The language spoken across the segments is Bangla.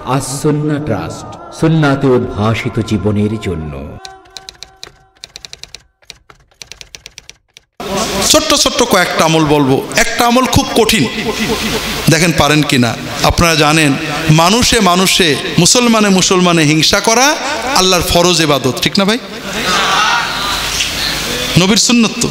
আস-সুন্নাহ ট্রাস্ট, সুন্নাতে উদ্ভাসিত জীবনের জন্য। ছোট্ট ছোট্ট কয়েকটা আমল বলবো। একটা আমল খুব কঠিন, দেখেন পারেন কিনা। আপনারা জানেন মানুষে মানুষে, মুসলমানে মুসলমানে হিংসা করা আল্লাহর ফরজ ইবাদত, ঠিক না ভাই? নবীর সুন্নত তো।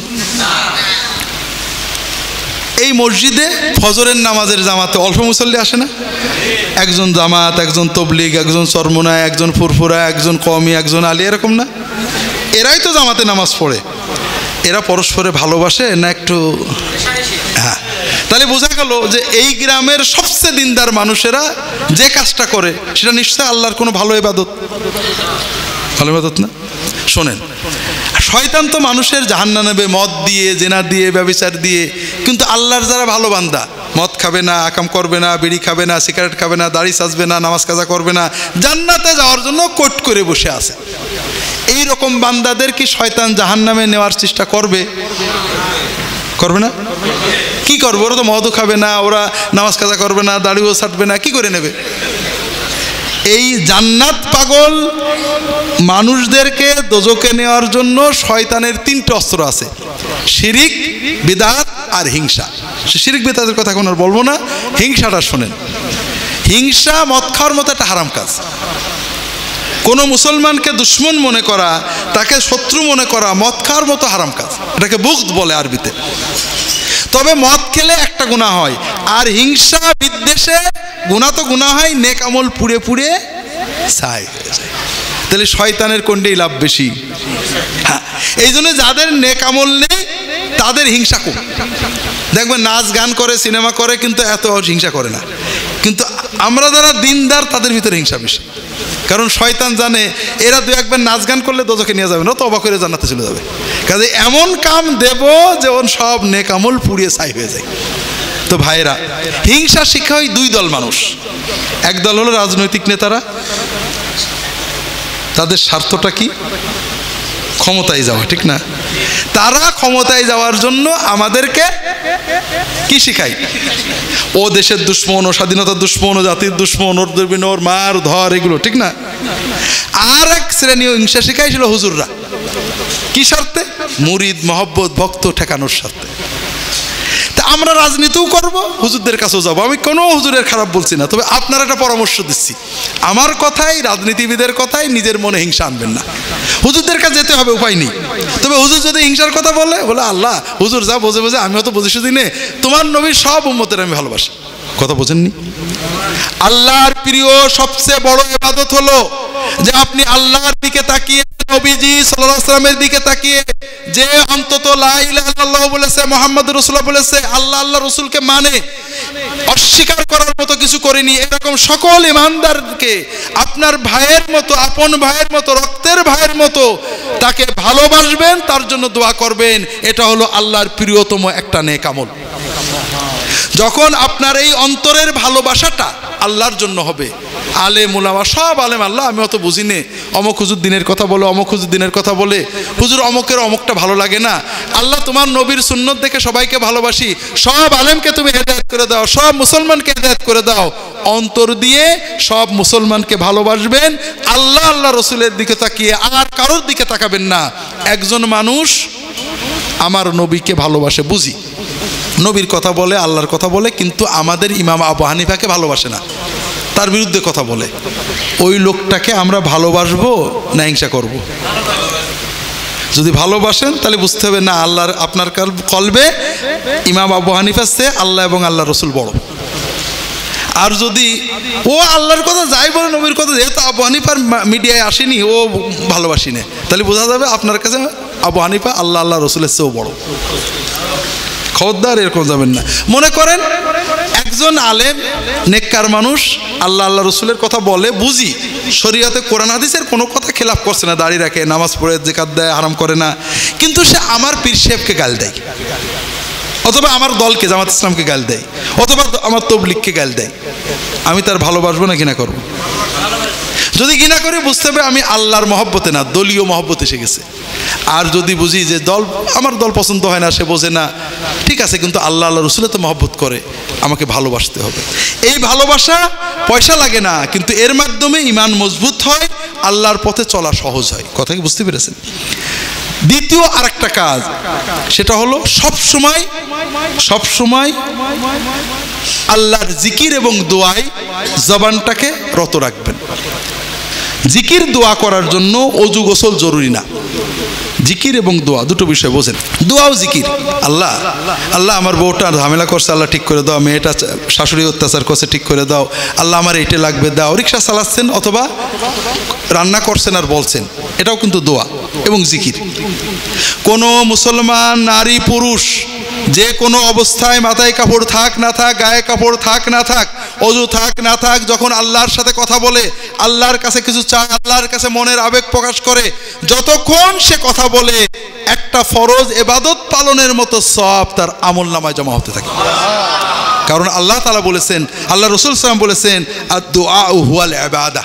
এই মসজিদে ফজরের নামাজের জামাতে অল্প মুসল্লি আসে না? একজন জামাত, একজন তবলিগ, একজন চরমোনায়, একজন ফুরফুরা, একজন কওমি, একজন আলী, এরকম না? এরাই তো জামাতে নামাজ পড়ে। এরা পরস্পরে ভালোবাসে না একটু? হ্যাঁ, তাহলে বোঝা গেল যে এই গ্রামের সবচেয়ে দিনদার মানুষেরা যে কাজটা করে সেটা নিশ্চয় আল্লাহর কোনো ভালো ইবাদত, ভালো ইবাদত না? শোনেন, শয়তান তো মানুষের জাহান্নামে নেবে মদ দিয়ে, জেনা দিয়ে, ব্যভিচার দিয়ে। কিন্তু আল্লাহর যারা ভালো বান্দা, মদ খাবে না, আকাম করবে না, বিড়ি খাবে না, সিগারেট খাবে না, দাড়ি সাজবে না, নামাজ কাজা করবে না, জান্নাতে যাওয়ার জন্য কোট করে বসে আছে। এই রকম বান্দাদের কি শয়তান জাহান্নামে নেওয়ার চেষ্টা করবে? করবে না? কি করবে? ওরা তো মদও খাবে না, ওরা নামাজ কাজা করবে না, দাড়িও ছাটবে না, কি করে নেবে? এই জান্নাত পাগল মানুষদেরকে দোজখে নেওয়ার জন্য শয়তানের তিনটে অস্ত্র আছে: শিরিক, বিদআত আর হিংসা। শিরিক বিদআতের কথা এখন আর বলবো না, হিংসাটা শোনেন। হিংসা মদ খাওয়ার মতো একটা হারাম কাজ। কোনো মুসলমানকে দুশ্মন মনে করা, তাকে শত্রু মনে করা মদ খাওয়ার মতো হারাম কাজ। এটাকে বুগদ বলে আরবিতে। তবে মদ খেলে একটা গুনাহ হয়, আর হিংসা বিদ্বেষে গুনাহ তো গুনাহ হয়, নেক আমল পুড়ে পুড়ে ছাই হয়ে যায়। তাহলে শয়তানের কোনটাই লাভ বেশি? হ্যাঁ, এই জন্য যাদের নেক আমল নেই তাদের হিংসা কম। দেখবেন নাচ গান করে, সিনেমা করে, কিন্তু এত হিংসা করে না। কিন্তু আমরা যারা দিনদার তাদের ভিতরে হিংসা বেশি। কারণ শয়তান জানে এরা দু একবার নাচ গান করলে দোজখে নিয়ে যাবে না, তো অবাক করে জান্নাতে চলে যাবে। কাজে এমন কাম দেব যেমন সব নেক আমল পুড়িয়ে ছাই হয়ে যায়। তো ভাইরা, হিংসা শিক্ষা হয় দুই দল মানুষ। এক দল হলো রাজনৈতিক নেতারা, তাদের স্বার্থটা কি? ক্ষমতায় যাওয়া, ঠিক না? তারা ক্ষমতায় যাওয়ার জন্য আমাদেরকে কি শিখায়? ও দেশের দুশ্মন, ও স্বাধীনতার দুশ্মন, ও জাতির দুশ্মন, ওর দুর্বিন, ওর মার ধর, এগুলো, ঠিক না? আর এক শ্রেণীয় হিংসা শিখাইছিল হুজুররা। কি স্বার্থে? মুরিদ, মহব্বত, ভক্ত ঠেকানোর স্বার্থে। তা আমরা রাজনীতিও করব, হুজুরদের কাছেও যাবো। আমি কোনো হুজুরের খারাপ বলছি না, তবে আপনার একটা পরামর্শ দিচ্ছি। আমার কথাই, রাজনীতিবিদের কথাই নিজের মনে হিংসা আনবেন না। হুজুরদের কাছে যেতে হবে, উপায় নেই। তবে হুজুর যদি হিংসার কথা বলে, আল্লাহ হুজুর যা বোঝে বোঝে, আমিও তো বুঝি শুধু নে, তোমার নবীর সব উম্মতের আমি ভালোবাসি। কথা বোঝেননি? আল্লাহর প্রিয় সবচেয়ে বড় ইবাদত হলো যে আপনি আল্লাহর দিকে তাকিয়ে, নবীজি সাল্লাল্লাহু আলাইহি ওয়াসাল্লামের দিকে তাকিয়ে, যে অন্তত লা ইলাহা ইল্লাল্লাহ বলেছে, মুহাম্মদুর রাসূলুল্লাহ বলেছে, আল্লাহ আল্লাহ রাসূলকে মানে, অস্বীকার করার মতো কিছু করেনি, এরকম সকল ইমানদারকে আপনার ভাইয়ের মতো, আপন ভাইয়ের মতো, রক্তের ভাইয়ের মতো তাকে ভালোবাসবেন, তার জন্য দোয়া করবেন। এটা হলো আল্লাহর প্রিয়তম একটা নেক আমল। যখন আপনার এই অন্তরের ভালোবাসাটা আল্লাহর জন্য হবে, আলেম উলামা সব আলেম, আল্লাহ আমি অত বুঝি নে, অমুক হুজুর দিনের কথা বলে, অমুক হুজুর দিনের কথা বলে, হুজুর অমুকের অমুকটা ভালো লাগে না, আল্লাহ তোমার নবীর সুন্নত দেখে সবাইকে ভালোবাসি, সব আলেমকে তুমি হেদায়েত করে দাও, সব মুসলমানকে হেদায়েত করে দাও। অন্তর দিয়ে সব মুসলমানকে ভালোবাসবেন, আল্লাহ আল্লাহ রসুলের দিকে তাকিয়ে, আর কারোর দিকে তাকাবেন না। একজন মানুষ আমার নবীকে ভালোবাসে, বুঝি, নবীর কথা বলে, আল্লাহর কথা বলে, কিন্তু আমাদের ইমাম আবু হানিফাকে ভালোবাসে না, তার বিরুদ্ধে কথা বলে। ওই লোকটাকে আমরা ভালোবাসবো না হিংসা করব? যদি ভালোবাসেন তাহলে বুঝতে হবে না, আল্লাহর আপনার কলবে ইমাম আবু হানিফার চেয়ে আল্লাহ এবং আল্লাহ রসুল বড়। আর যদি ও আল্লাহর কথা যাই বলে, নবীর কথা যেহেতু আবু হানিফার মিডিয়ায় আসেনি, ও ভালোবাসি না, তাহলে বোঝা যাবে আপনার কাছে আবু হানিফা আল্লাহ আল্লাহ রসুলের চেয়েও বড়। খবরদার এরকম যাবেন না। মনে করেন একজন আলেম, নেককার মানুষ, আল্লাহ আল্লাহ রসুলের কথা বলে, বুঝি শরীয়তে কোরআন হাদিসের কোনো কথা খেলাফ করছে না, দাড়ি রাখে, নামাজ পড়ে, যাকাত দেয়, হারাম করে না, কিন্তু সে আমার পীর সাহেবকে গাল দেয়, অথবা আমার দলকে, জামাত ইসলামকে গাল দেয়, অথবা আমার তবলিগকে গাল দেয়। আমি তার ভালোবাসবো না কিনা করবো? যদি ঘৃণা করি বুঝতে হবে আমি আল্লাহর মহব্বতে না, দলীয় মহব্বত এসে গেছে। আর যদি বুঝি যে আমার দল পছন্দ হয় না, সে বোঝে না, ঠিক আছে, কিন্তু আল্লাহ রসুলের তো মহব্বত করে, আমাকে ভালোবাসতে হবে। এই ভালোবাসা পয়সা লাগে না, কিন্তু এর মাধ্যমে ঈমান মজবুত হয়, আল্লাহর পথে চলা সহজ হয়। কথা কি বুঝতে পেরেছেন? দ্বিতীয় আরেকটা কাজ, সেটা হলো সবসময় আল্লাহর জিকির এবং দোয়ায় জবানটাকে রত রাখবেন। জিকির দোয়া করার জন্য অজু গোসল জরুরি না। জিকির এবং দোয়া দুটো বিষয় বোঝেন। দোয়াও জিকির। আল্লাহ আমার বউটা ঝামেলা করছে, আল্লাহ ঠিক করে দাও। মেয়েটা শাশুড়ি অত্যাচার করছে, ঠিক করে দাও। আল্লাহ আমার এইটা লাগবে, দাও। রিক্সা চালাচ্ছেন অথবা রান্না করছেন আর বলছেন, এটাও কিন্তু দোয়া এবং জিকির। কোনো মুসলমান নারী পুরুষ যে কোনো অবস্থায় মাথায় কাপড় থাক না থাক, গায়ে কাপড় থাক না থাক, অজু থাক না থাক, যখন আল্লাহর সাথে কথা বলে, আল্লাহর কাছে কিছু চায়, আল্লাহর কাছে মনের আবেগ প্রকাশ করে, যতক্ষণ সে কথা বলে একটা ফরজ ইবাদত পালনের মতো সওয়াব তার আমলনামায় জমা হতে থাকে। কারণ আল্লাহ তাআলা বলেছেন, আল্লাহ রাসূল সাল্লাল্লাহু আলাইহি ওয়াসাল্লাম বলেছেন, আদ-দুআউ হুয়াল ইবাদাহ।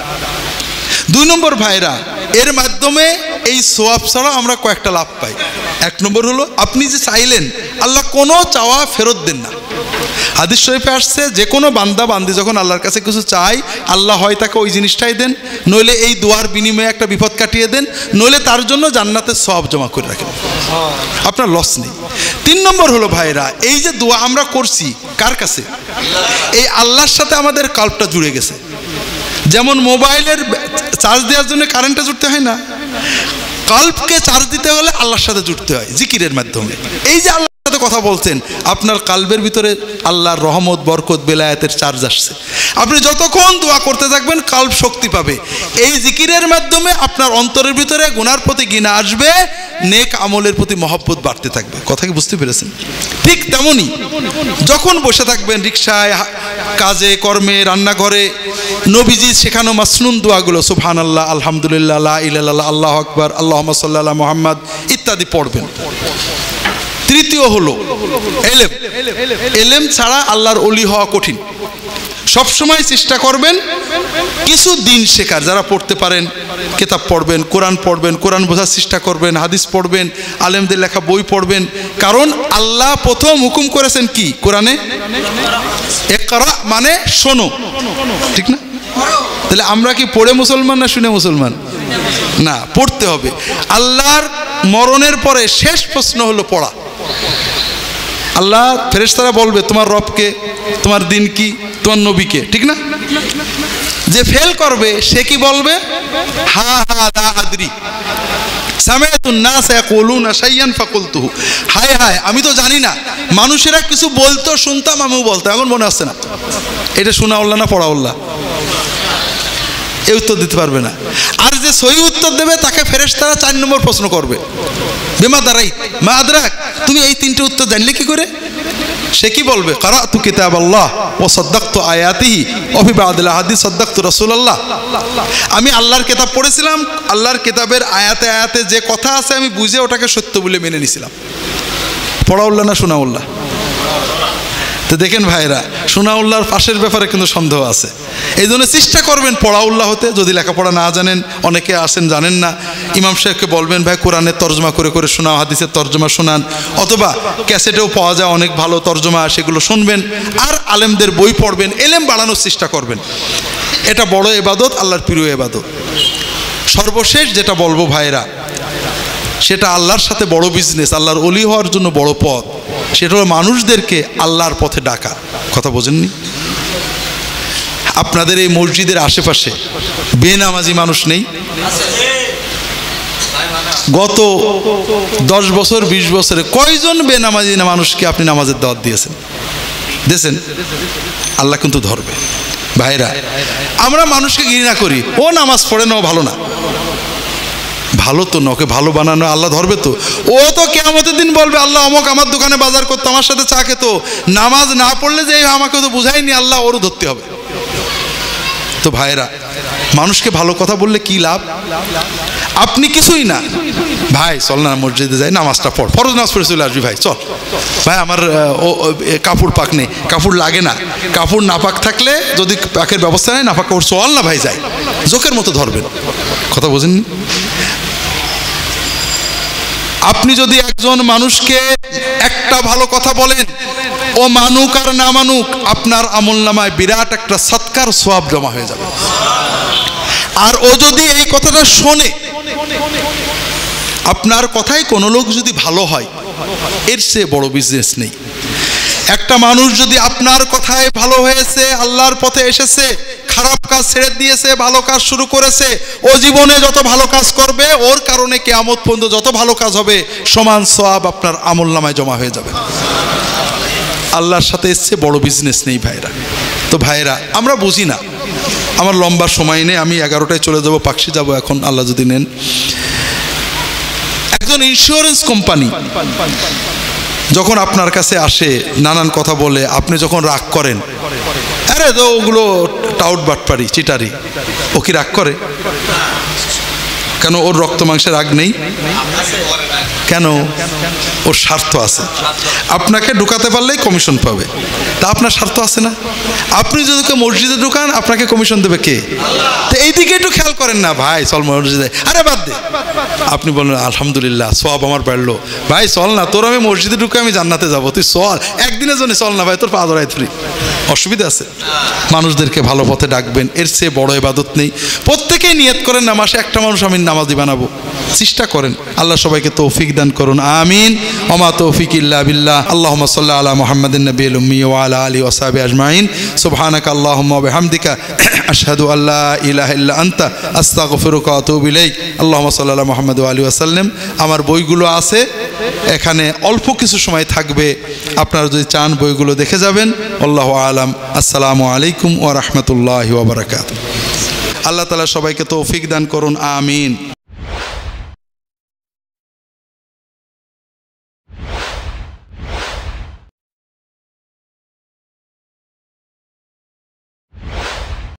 2 নম্বর ভাইরা, এর মাধ্যমে এই সওয়াব ছাড়া আমরা কয়েকটা লাভ পাই। 1 নম্বর হলো, আপনি যে চাইলেন, আল্লাহ কোনো চাওয়া ফেরত দেন না। হাদিস শরীফে আসছে, যে কোনো বান্দা বান্দি যখন আল্লাহর কাছে কিছু চাই, আল্লাহ হয় তাকে ওই জিনিসটাই দেন, নইলে এই দোয়ার বিনিময়ে একটা বিপদ কাটিয়ে দেন, নইলে তার জন্য জান্নাতের সওয়াব জমা করে রাখেন, আপনার লস নেই। 3 নম্বর হলো ভাইরা, এই যে দোয়া আমরা করছি কার কাছে? এই আল্লাহর সাথে আমাদের কাল্পটা জুড়ে গেছে। যেমন মোবাইলের চার্জ দেওয়ার জন্য কারেন্টে জুড়তে হয় না, কাল্পকে চার্জ দিতে হলে আল্লাহর সাথে জুড়তে হয় জিকিরের মাধ্যমে। এই যে আল্লাহর সাথে কথা বলছেন, আপনার কাল্বের ভিতরে আল্লাহর রহমত, বরকত, বেলায়েতের চার্জ আসছে। আপনি যতক্ষণ দোয়া করতে থাকবেন, কাল্ব শক্তি পাবে। এই জিকিরের মাধ্যমে আপনার অন্তরের ভিতরে গুনার প্রতি ঘৃণা আসবে, নেক আমলের প্রতি মহব্বত বাড়তে থাকবে। কথা কি বুঝতে পেরেছেন? ঠিক তেমনই যখন বসে থাকবেন রিকশায়, কাজে কর্মে, রান্নাঘরে, নবীজি শেখানো মাসনুন দোয়াগুলো, সুবহানাল্লাহ, আলহামদুলিল্লাহ, লা ইলাহা ইল্লাল্লাহ, আল্লাহু আকবার, আল্লাহুম্মা সাল্লি আলা মুহাম্মাদ ইত্যাদি পড়বেন। তৃতীয় হলো এলেম। এলেম ছাড়া আল্লাহর ওলি হওয়া কঠিন। সবসময় চেষ্টা করবেন কিছু দিন শেখার। যারা পড়তে পারেন কিতাব পড়বেন, কোরআন পড়বেন, কোরআন বোঝার চেষ্টা করবেন, হাদিস পড়বেন, আলেমদের লেখা বই পড়বেন। কারণ আল্লাহ প্রথম হুকুম করেছেন কি কোরআনে? ইকরা, মানে শোনো, ঠিক না? তাহলে আমরা কি পড়ে মুসলমান না শুনে মুসলমান? না, পড়তে হবে। আল্লাহর মরণের পরে শেষ প্রশ্ন হলো পড়া। আল্লাহ ফেরেশতারা বলবে তোমার রবকে, তোমার দিন কি, তোমার নবীকে, ঠিক না? যে ফেল করবে সে কি বলবে? হা হা লা আদরি সামিআতুন নাস ইয়াকুলুনা শাইয়ান ফাকুলতুহু। হায় হায়, আমি তো জানি না। মানুষেরা কিছু বলতো, শুনতাম, আমিও বলতাম, এখন মনে আসছে না। এটা শোনা উল্লাহ না পড়া উল্লাহ? এই উত্তর দিতে পারবে না। আর যে সহি উত্তর দেবে তাকে ফেরেশতারা 4 নম্বর প্রশ্ন করবে, বিমা দারাই মা আদরাক, তুমি এই 3টে উত্তর জানলে কি করে? সে কি বলবে? কারাতু কিতাবাল্লাহ ওয়া সাদ্দাকতু আয়াতিহি ওয়া ফি বা'দিল হাদিস সাদ্দাকতু রাসূলুল্লাহ। আমি আল্লাহর কিতাব পড়েছিলাম, আল্লাহর কিতাবের আয়াতে আয়াতে যে কথা আছে আমি বুঝে ওটাকে সত্য বলে মেনে নিয়েছিলাম। পড়া উল্লাহ না শোনা উল্লাহ? তো দেখেন ভাইরা, শোনা উল্লাহর পাশের ব্যাপারে কিন্তু সন্দেহ আছে। এই জন্য চেষ্টা করবেন পড়া উল্লাহ হতে। যদি লেখাপড়া না জানেন, অনেকে আসেন জানেন না, ইমাম সাহেবকে বলবেন ভাই কোরআনের তর্জমা করে করে শোনাও, হাদিসের তর্জমা শোনান, অথবা ক্যাসেটেও পাওয়া যায় অনেক ভালো তর্জমা, সেগুলো শুনবেন। আর আলেমদের বই পড়বেন, এলেম বাড়ানোর চেষ্টা করবেন। এটা বড় ইবাদত, আল্লাহর প্রিয় ইবাদত। সর্বশেষ যেটা বলবো ভাইরা, সেটা আল্লাহর সাথে বড় বিজনেস, আল্লাহর ওলি হওয়ার জন্য বড় পথ, সেটা হলো মানুষদেরকে আল্লাহর পথে ডাকা। কথা বোঝেননি? আপনাদের এই মসজিদের আশেপাশে বেনামাজি মানুষ নেই? গত 10 বছর 20 বছরে কয়জন বেনামাজি মানুষকে আপনি নামাজের দাওয়াত দিয়েছেন? দিয়েছেন? আল্লাহ কিন্তু ধরবে। ভাইরা, আমরা মানুষকে ঘৃণা করি, ও নামাজ পড়ে না, ও ভালো না। ভালো তো না, ওকে ভালো বানানো আল্লাহ ধরবে তো। ও তো কিয়ামতের দিন বলবে, আল্লাহ অমুক আমার দোকানে বাজার করতো, আমার সাথে চা খেতো, নামাজ না পড়লে যে আমাকে তো বুঝাইনি, আল্লাহ ওরও ধরতে হবে। তো ভাইরা, মানুষকে ভালো কথা বললে কি লাভ? আপনি কিছুই না, ভাই চল না মসজিদে যাই, নামাজটা পড়, ফরজ নামাজ পড়ে চলে আসবি ভাই, চল ভাই আমার কাপড় পাক নেই, কাপড় লাগে না, কাপড় না পাক থাকলে যদি পাকের ব্যবস্থা নেই না পাক কাপড়, চল না ভাই যাই, জোকের মতো ধরবেন। কথা বোঝেননি? আপনি যদি একজন মানুষকে একটা ভালো কথা বলেন, ও মানুক আর না মানুক, আপনার আমলনামায় বিরাট একটা সৎকার সওয়াব জমা হয়ে যাবে। আর ও যদি এই কথাটা শোনে, আপনার কথায় কোনো লোক যদি ভালো হয়, এর চেয়ে বড় বিজনেস নেই। একটা মানুষ যদি আপনার কথায় ভালো হয়েছে, আল্লাহর পথে এসেছে, খারাপ কাজ ছেড়ে দিয়েছে, ভালো কাজ শুরু করেছে, ও জীবনে যত ভালো কাজ করবে ওর কারণে কিয়ামত পর্যন্ত যত ভালো কাজ হবে সমান সওয়াব আপনার আমলনামায় জমা হয়ে যাবে। আল্লাহর সাথে এসছে বড় বিজনেস নেই ভাইরা। তো ভাইরা আমরা বুঝি না, আমার লম্বা সময় নেই, আমি 11টায় চলে যাব, পাকশি যাব এখন আল্লাহ যদি নেন। একজন ইন্স্যুরেন্স কোম্পানি যখন আপনার কাছে আসে, নানান কথা বলে, আপনি যখন রাগ করেন, আরে তো ওগুলো টাউট বাটপারি চিটারি, ও কি রাগ করে? কেন? ওর রক্ত মাংসে রাগ নেই কেন? ওর স্বার্থ আছে, আপনাকে ঢুকাতে পারলেই কমিশন পাবে, তা আপনার স্বার্থ আছে না? আপনি যদি মসজিদে ঢুকান আপনাকে কমিশন দেবে কে? তো এইদিকে একটু খেয়াল করেন না, ভাই চল মসজিদে, আরে বাদ দে, আপনি বলেন আলহামদুলিল্লাহ সওয়াব আমার বাড়লো, ভাই চল না, তোর আমি মসজিদে ঢুকে আমি জান্নাতে যাবো, তুই চল, একদিনের জন্য চল না ভাই, তোর পা ধরাই ফ্রি, অসুবিধা আছে? মানুষদেরকে ভালো পথে ডাকবেন, এর চেয়ে বড় ইবাদত নেই। প্রত্যেকেই নিয়ত করেন না মাসে একটা মানুষ আমি নামাজি বানাবো, চেষ্টা করেন। আল্লাহ সবাইকে তৌফিক দান করুন, আমিন। ওমা তৌফিক ইল্লা বিল্লাহ। আল্লাহুম্মা সাল্লি আলা মুহাম্মাদিন নবিয়্যিল উম্মি ওয়া আলা আলিহি ওয়া সাহবিহি আজমাইন। সুবহানাকা আল্লাহুম্মা ওয়া বিহামদিকা আশহাদু আল্লা ইলাহা ইল্লা আনতা আস্তাগফিরুকা ওয়া আতুবু ইলাইক। আল্লাহুম্মা সাল্লি আলা মুহাম্মাদ ওয়া আলিহি ওয়া সাল্লাম। আমার বইগুলো আছে এখানে, অল্প কিছু সময় থাকবে, আপনারা যদি চান বইগুলো দেখে যাবেন। আল্লাহু আলাম। আসসালামু আলাইকুম ওয়া রাহমাতুল্লাহি ওয়া বারাকাতুহু। আল্লাহ তাআলা সবাইকে তৌফিক দান করুন, আমিন।